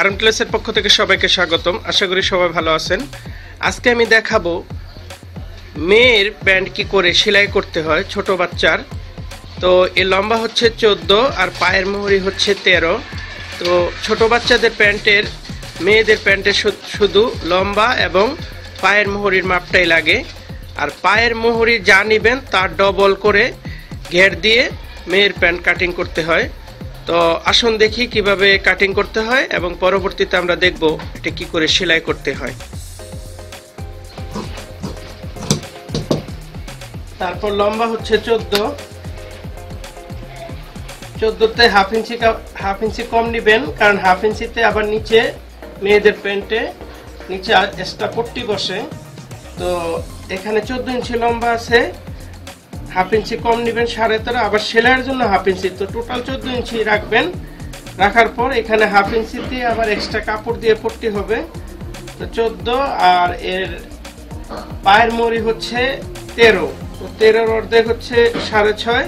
আরাম টেলার্সের পক্ষ থেকে সবাইকে স্বাগতম। আশা করি সবাই ভালো আছেন। আজকে আমি দেখাবো মেয়ের প্যান্ট কি করে সেলাই করতে হয় ছোট বাচ্চার। তো এর লম্বা হচ্ছে 14 আর পায়ের মোহরি হচ্ছে 13। তো ছোট বাচ্চাদের প্যান্টের মেয়েদের প্যান্টের শুধু লম্বা এবং পায়ের মোহরির মাপটাই লাগে। আর পায়ের মোহরি যা নেবেন তার ডবল করে ঘের দিয়ে মেয়ের প্যান্ট কাটিং করতে হয়। তো আসুন দেখি কিভাবে কাটিং করতে হয় এবং পরবর্তীতে আমরা দেখব এটা কি করে সেলাই করতে হয়। তারপর লম্বা হচ্ছে 14তে হাফ ইঞ্চি কম নেবেন, কারণ হাফ ইঞ্চিতে আবার নিচে মেয়েদের প্যান্টে নিচে এক্সট্রা পট্টি বসে। তো এখানে 14 ইঞ্চি লম্বা আছে, হাফ ইঞ্চি কম নেবেন 13.5, আবার সেলাইয়ের জন্য হাফ ইঞ্চি। তো টোটাল 14 ইঞ্চি রাখবেন। রাখার পর এখানে হাফ ইঞ্চিতে আবার এক্সট্রা কাপড় দিয়ে পট্টি হবে। তো 14 আর এর পায়ের মোহরি হচ্ছে 13। তো 13-র অর্ধেক হচ্ছে 6.5।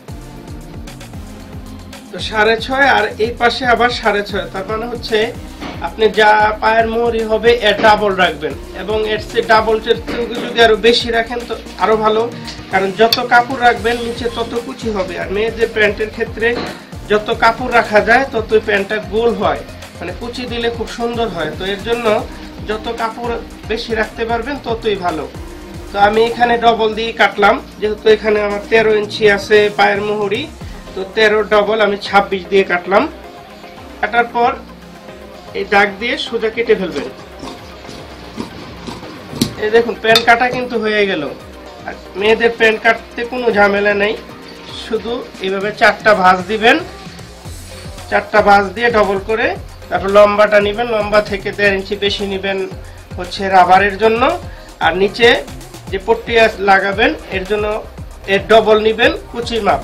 তো 6.5 আর এই পাশে আবার 6.5। তার মানে হচ্ছে আপনি যা পায়ের মোহরি হবে এর ডাবল রাখবেন, এবং এর চেয়ে ডাবল যদি আরো বেশি রাখেন তো আরো ভালো, কারণ যত কাপড় রাখবেন নিচে তত কুচি হবে। আর মেয়েদের প্যান্টের ক্ষেত্রে যত কাপড় রাখা যায় ততই প্যান্টটা গোল হয়, মানে কুচি দিলে খুব সুন্দর হয়। তো এর জন্য যত কাপড় বেশি রাখতে পারবেন ততই ভালো। তো আমি এখানে ডবল দিয়ে কাটলাম, যেহেতু এখানে আমার 13 ইঞ্চি আছে পায়ের মোহরি। তো 13 ডবল আমি 26 দিয়ে কাটলাম। কাটার পর এই দাগ দিয়ে সোজা কেটে ফেলবেন। এই দেখুন প্যান্ট কাটা কিন্তু হয়ে গেল। আর মেয়েদের প্যান্ট কাটতে কোনো ঝামেলা নেই, শুধু এইভাবে 4টা ভাঁজ দিবেন। 4টা ভাঁজ দিয়ে ডবল করে তারপর লম্বাটা নেবেন, লম্বা থেকে 1.5 ইঞ্চি বেশি নেবেন হচ্ছে রাবারের জন্য। আর নিচে যে পট্টি লাগাবেন এর জন্য এর ডবল নেবেন কুচির মাপ।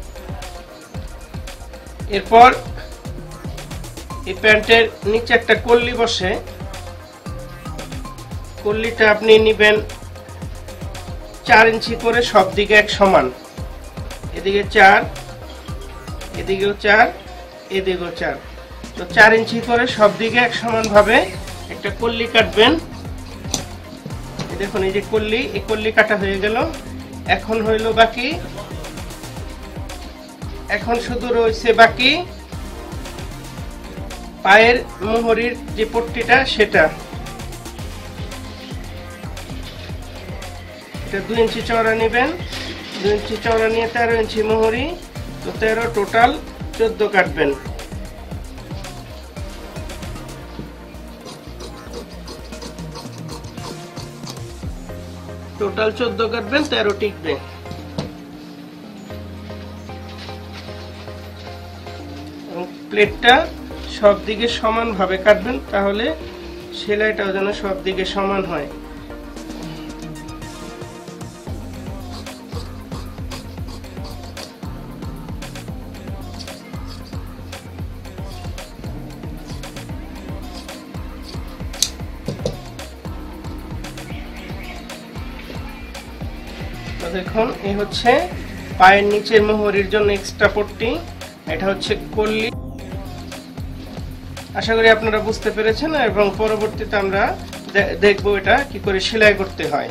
এরপর এই প্যান্টের নিচে একটা কল্লি বসে, কল্লিটা আপনি নেবেন 4 ইঞ্চি করে সব দিকে এক সমান। এদিকে 4, এদিকেও 4, এদিকেও 4। তো 4 ইঞ্চি করে সব দিকে এক সমান ভাবে একটা কল্লি কাটবেন। দেখুন এই যে কল্লি, এই কল্লি কাটা হয়ে গেল। এখন হইল বাকি, এখন শুধু রয়েছে বাকি পায়ের মোহরির যে পট্টিটা, সেটা 2 ইঞ্চি চওড়া নেবেন। 2 ইঞ্চি চওড়া নিয়ে 13 ইঞ্চি মোহরি। তো 13 টোটাল 14 কাটবেন। টোটাল 14 কাটবেন, 13 টিকবে। প্লেটটা সব দিকে সমান ভাবে কাটবেন, তাহলে সেলাইটাও যেন সব দিকে সমান হয়। তো দেখুন এই হচ্ছে পায়ের নিচের মোহরির জন্য এক্সট্রা পট্টি, এটা হচ্ছে কল্লি। আশা করি আপনারা বুঝতে পেরেছেন, এবং পরবর্তীতে আমরা দেখব এটা কি করে সেলাই করতে হয়।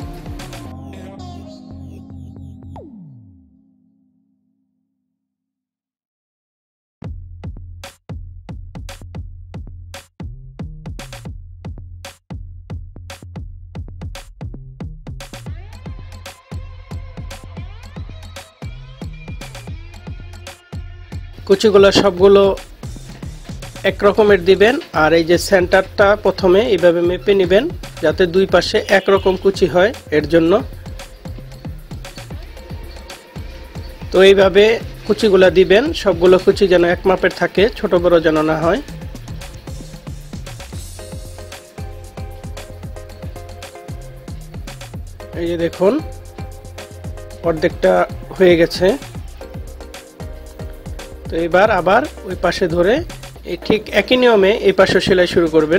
কুচিগুলো সবগুলো এক রকমের দিবেন। আর এই যে সেন্টারটা প্রথমে এইভাবে মেপে নেবেন, যাতে দুই পাশে একরকম কুচি হয় এর জন্য। তো এইভাবে কুচিগুলো দিবেন, সবগুলো কুচি যেন এক মাপের থাকে, ছোট বড় যেন না হয়। এই যে দেখুন অর্ধেকটা হয়ে গেছে। তো এবার আবার ওই পাশে ধরে এই ঠিক একই নিয়মে এই পাশে সেলাই শুরু করবেন।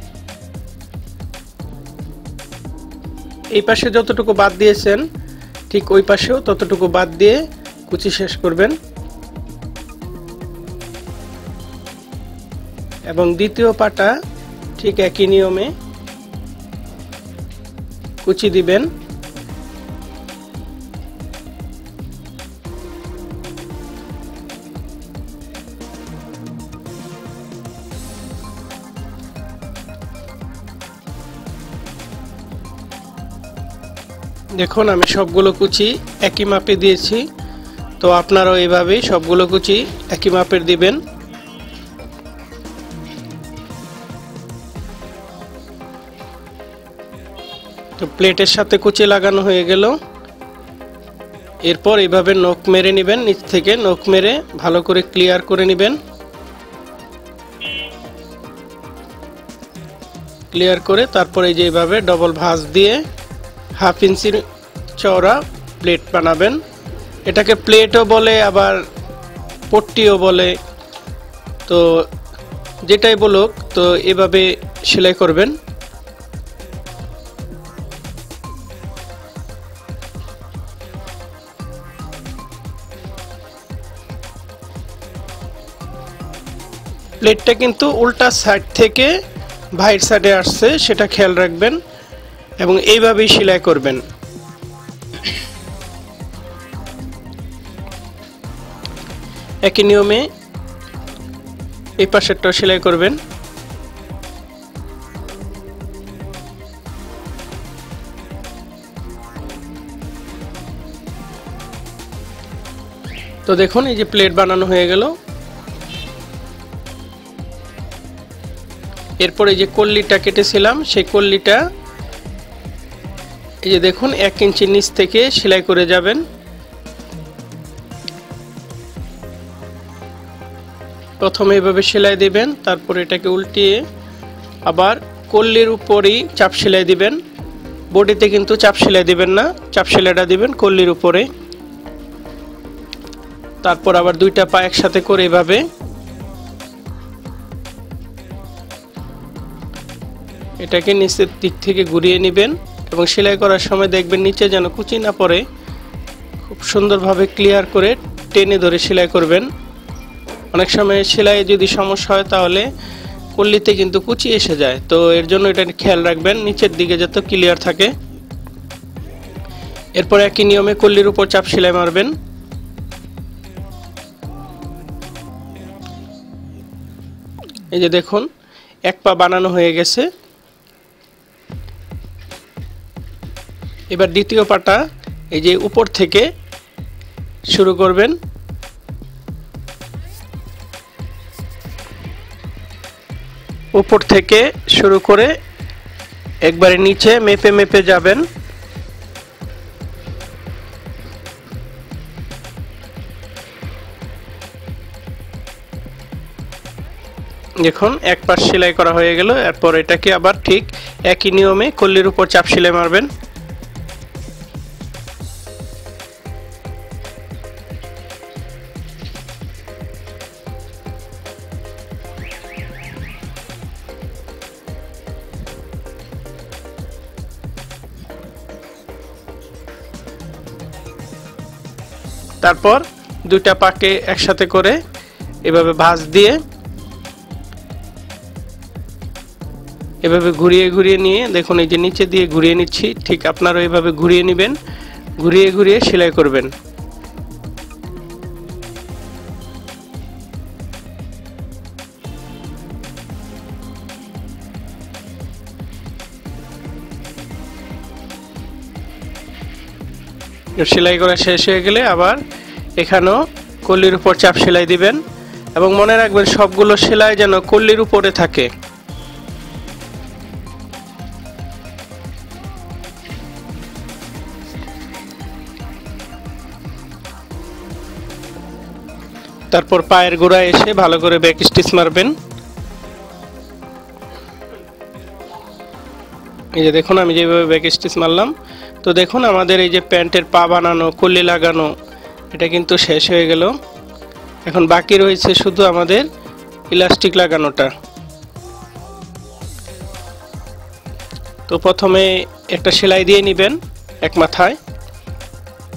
এই পাশে যতটুকু বাদ দিয়েছেন ঠিক ওই পাশেও ততটুকু বাদ দিয়ে কুচি শেষ করবেন এবং দ্বিতীয় পাটা ঠিক একই নিয়মে কুচি দিবেন। দেখুন আমি সবগুলো কুচি একই মাপে দিয়েছি, তো আপনারাও এইভাবেই সবগুলো কুচি একই মাপের দিবেন। তো প্লেটের সাথে কুচি লাগানো হয়ে গেল। এরপর এইভাবে নখ মেরে নেবেন, নিচ থেকে নখ মেরে ভালো করে ক্লিয়ার করে নেবেন। ক্লিয়ার করে তারপরে এই যে এইভাবে ডবল ভাঁজ দিয়ে 1/2 ইঞ্চির চওড়া প্লেট বানাবেন। এটাকে প্লেটও বলে আবার পট্টিও বলে, তো যেটাই বলুক, তো এভাবে সেলাই করবেন। প্লেটটা কিন্তু উল্টা সাইড থেকে বাইরের সাইডে আসছে, সেটা খেয়াল রাখবেন এবং এইভাবেই সেলাই করবেন। একই নিয়মে এই পাশেরটাও সেলাই করবেন। তো দেখুন এই যে প্লেট বানানো হয়ে গেল। এরপর এই যে কল্লিটা কেটেছিলাম, সেই কল্লিটা এই যে দেখুন 1 ইঞ্চি নিচ থেকে সেলাই করে যাবেন। প্রথমে এভাবে সেলাই দিবেন, তারপর এটাকে উল্টিয়ে আবার কল্লির উপরেই চাপ সেলাই দিবেন। বডিতে কিন্তু চাপ সেলাই দিবেন না, চাপ সেলাইটা দিবেন কল্লির উপরে। তারপর আবার দুইটা পা একসাথে করে এভাবে এটাকে নিচের দিক থেকে ঘুরিয়ে নেবেন এবং সেলাই করার সময় দেখবেন নিচে যেন কুচি না পড়ে। খুব সুন্দরভাবে ক্লিয়ার করে টেনে ধরে সেলাই করবেন। অনেক সময় সেলাই যদি সমস্যা হয় তাহলে কল্লিতে কিন্তু কুচি এসে যায়, তো এর জন্য এটা খেয়াল রাখবেন নিচের দিকে যাতে ক্লিয়ার থাকে। এরপর একই নিয়মে কল্লির উপর চাপ সেলাই মারবেন। এই যে দেখুন এক পা বানানো হয়ে গেছে। এবার দ্বিতীয় পাটা এই যে উপর থেকে শুরু করবেন। উপর থেকে শুরু করে একবারে নিচে মেপে মেপে যাবেন। দেখুন এক পাশ সেলাই করা হয়ে গেল। এরপর এটাকে আবার ঠিক একই নিয়মে কল্লির উপর চাপ সেলাই মারবেন। তারপর দুইটা পাকে একসাথে করে এভাবে ভাঁজ দিয়ে এভাবে ঘুরিয়ে ঘুরিয়ে নিয়ে দেখুন এই যে নিচে দিয়ে ঘুরিয়ে নিচ্ছি, ঠিক আপনারা এইভাবে ঘুরিয়ে নেবেন, ঘুরিয়ে ঘুরিয়ে সেলাই করবেন। সেলাই করা শেষ হয়ে গেলে আবার এখানেও কল্লির উপর চাপ সেলাই দিবেন এবং মনে রাখবেন সবগুলো সেলাই যেন কল্লির উপরে থাকে। তারপর পায়ের গোড়ায় এসে ভালো করে ব্যাক স্টিচ মারবেন। এই যে দেখুন আমি যেভাবে ব্যাক স্টিচ মারলাম, তো দেখুন আমাদের এই যে প্যান্টের পা বানানো, কল্লি লাগানো, এটা কিন্তু শেষ হয়ে গেল। এখন বাকি রয়েছে শুধু আমাদের ইলাস্টিক লাগানোটা। তো প্রথমে একটা সেলাই দিয়ে নেবেন এক মাথায়,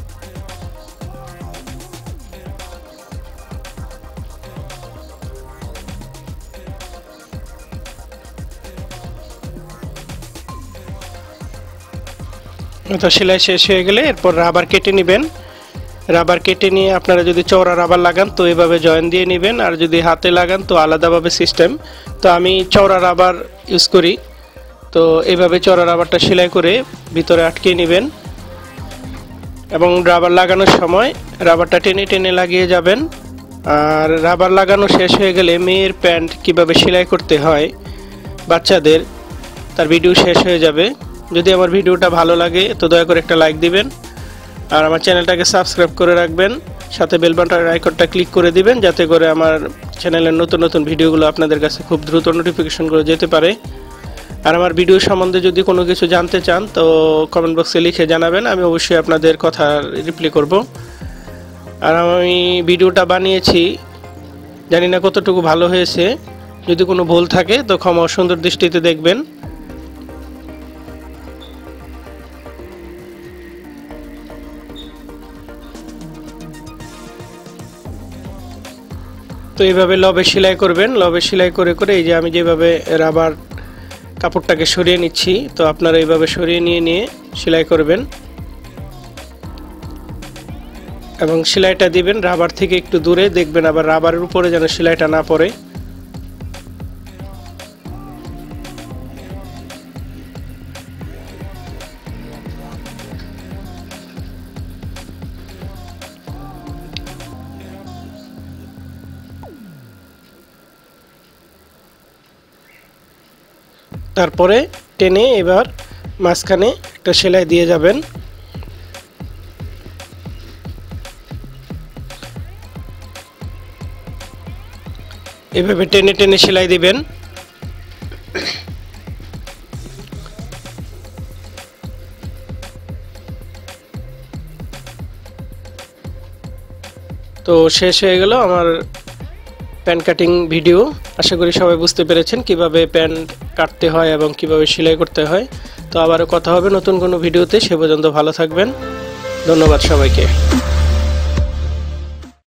তো সেলাই শেষ হয়ে গেলে এরপর রাবার কেটে নেবেন। রাবার কেটে নিয়ে আপনারা যদি চওড়া রাবার লাগান তো এভাবে জয়েন দিয়ে নেবেন, আর যদি হাতে লাগান তো আলাদাভাবে সিস্টেম। তো আমি চওড়া রাবার ইউজ করি, তো এইভাবে চওড়া রাবারটা সেলাই করে ভিতরে আটকে নেবেন এবং রাবার লাগানোর সময় রাবারটা টেনে টেনে লাগিয়ে যাবেন। আর রাবার লাগানো শেষ হয়ে গেলে মেয়ের প্যান্ট কিভাবে সেলাই করতে হয় বাচ্চাদের, তার ভিডিও শেষ হয়ে যাবে। যদি আমার ভিডিওটা ভালো লাগে তো দয়া করে একটা লাইক দিবেন, আর আমার চ্যানেলটাকে সাবস্ক্রাইব করে রাখবেন, সাথে বেল বাটনের আইকনটা ক্লিক করে দিবেন যাতে করে আমার চ্যানেলের নতুন নতুন ভিডিওগুলো আপনাদের কাছে খুব দ্রুত নোটিফিকেশনগুলো যেতে পারে। আর আমার ভিডিও সম্বন্ধে যদি কোনো কিছু জানতে চান তো কমেন্ট বক্সে লিখে জানাবেন, আমি অবশ্যই আপনাদের কথা রিপ্লাই করব। আর আমি ভিডিওটা বানিয়েছি, জানি না কতটুকু ভালো হয়েছে, যদি কোনো ভুল থাকে তো ক্ষমা সুন্দর দৃষ্টিতে দেখবেন। তো এইভাবে লবে সেলাই করবেন, লবে সেলাই করে করে এই যে আমি যেভাবে রাবার কাপড়টাকে সরিয়ে নিচ্ছি, তো আপনারা এইভাবে সরিয়ে নিয়ে নিয়ে সেলাই করবেন এবং সেলাইটা দিবেন রাবার থেকে একটু দূরে, দেখবেন আবার রাবারের উপরে যেন সেলাইটা না পড়ে। তারপরে টেনে এবার মাঝখানে একটা সেলাই দিয়ে যাবেন। এভাবে টেনে টেনে সেলাই দিবেন। তো শেষ হয়ে গেল আমার প্যান্ট কাটিং ভিডিও। আশা করি সবাই বুঝতে পেরেছেন কিভাবে প্যান্ট কাটতে হয় এবং কিভাবে সেলাই করতে হয়। তো আবারও কথা হবে নতুন কোনো ভিডিওতে, সে পর্যন্ত ভালো থাকবেন। ধন্যবাদ সবাইকে।